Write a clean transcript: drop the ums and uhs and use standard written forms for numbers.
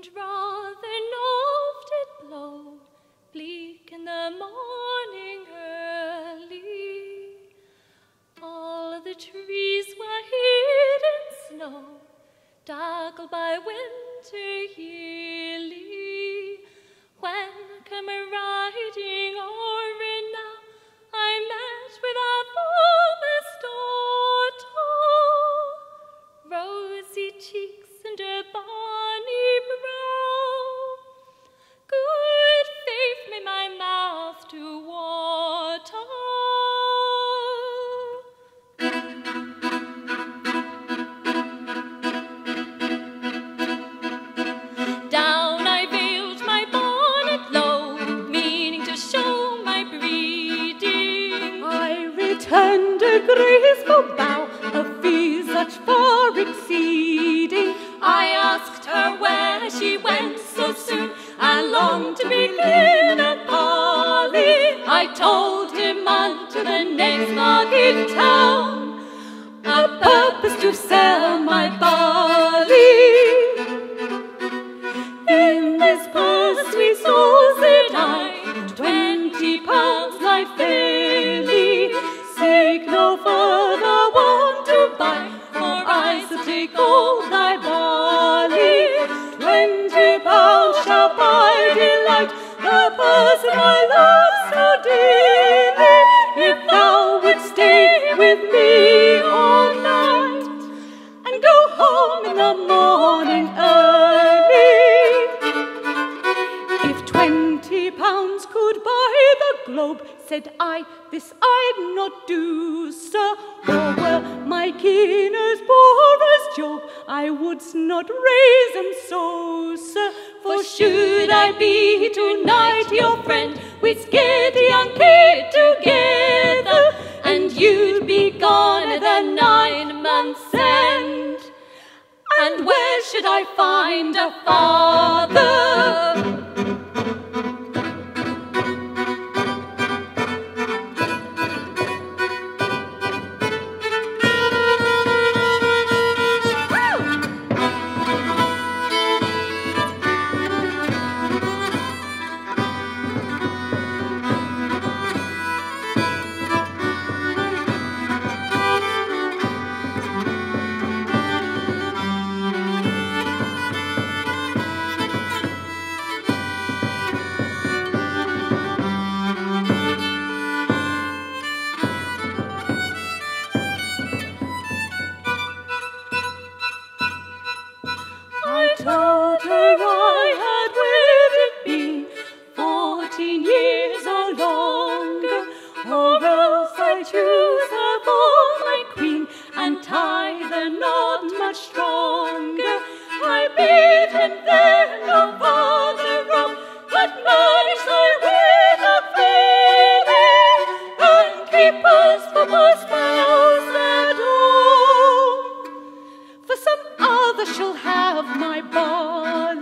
rather north it blowed, bleak in the morning early. All the trees were hid in snow, darkled by winter yearly. When come riding o'er it now, I met with our former daughter, rosy cheeks and a bonny brow. Good faith made my mouth to water. Down I veiled my bonnet low, meaning to show my breeding. I returned a graceful bow, a visage far exceeding. I asked her where she went so soon, and longed to begin a parley. I told him unto the next market town, a purpose to sell my barley. In this purse we saw, said I, 20 pounds lie fairly. Seek no further one to buy, for I shall take all thy barley. 20 pounds shall buy delight, the person I love so dearly. If thou wouldst stay with me all night, and go home in the morning early. If 20 pounds could buy the globe, said I, this I'd not do, sir. Or were my guineas poor as Job, I wouldst not raise them so, sir. For should I be tonight your friend, we'd scare the young kid together, and you'd be gone at the 9 months' end. And where should I find a father? I told her I had wedded been 14 years or longer, or else I choose her for my queen, and tie the knot much stronger. I bid him then no farther roam, but manage thy with a failing, and keep us for my spouse at home. For some other shall have my barley.